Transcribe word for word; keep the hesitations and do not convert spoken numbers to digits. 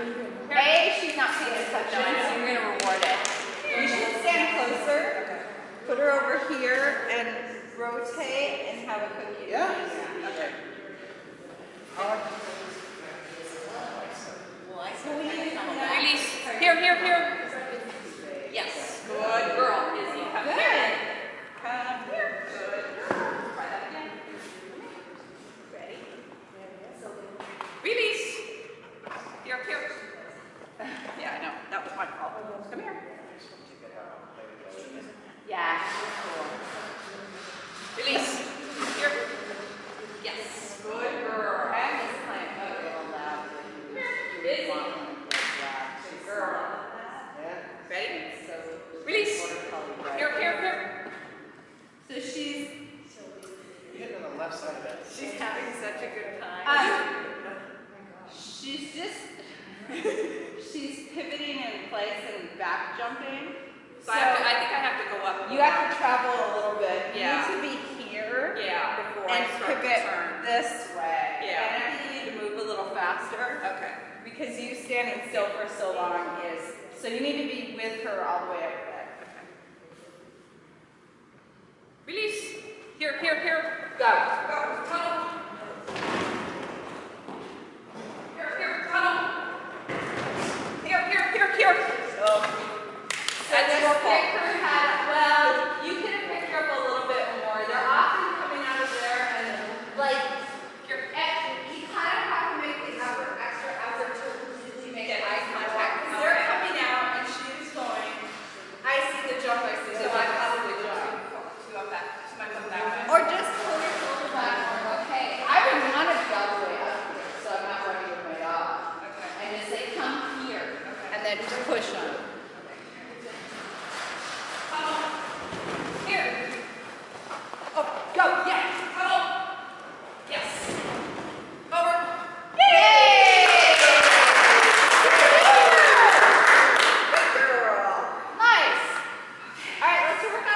A, she's not paying attention, so you're going to reward it. You should stand closer, put her over here, and rotate and have a cookie. Yeah? Okay. Release. Here, here, here. Yes. Good girl. Izzy, come Good. here. Come here. Good girl. Try that again. Ready? Release. Here, here. Yeah, I know. That was my fault. Come here. Yeah, she's cool. Release. Here. Yes. Good girl. And this time, a little loud. Izzy. Good girl. Ready? Release. Here, here, here. So she's You hit on the left side of that. She's having such a good time. um, she's just she's pivoting in place and back jumping. So I, have to, I think I have to go up. You have to travel a little bit. Yeah. You need to be here. Yeah, before And I start pivot to turn. this way. Yeah. And I think you need to move a little faster. Okay. Because you standing still for so long is, so you need to be with her all the way up there. Release. Here, here, here. Go. Go. Tunnel. Here, here, tunnel. Here, here, here, here. So, That's just your pick fault. her head. Well, you could have picked her up a little bit more. They're often coming out of there and like, Here. and you kind of have to make the effort, extra effort to, to make Get eye eye contact. contact. Because they're coming out and she's going, I see the jump, I see So the I jump. probably go to, to up that, to my foot that way. Or just pull your shoulder back and go, hey, I would want to be all the way up here so I'm not running with my dog. Okay. And just say, come here. Okay. And then just push on. Tunnel. Here. Oh, go, yeah. Tunnel. Yes. Over. Yay! Good girl. Nice. All right, let's work on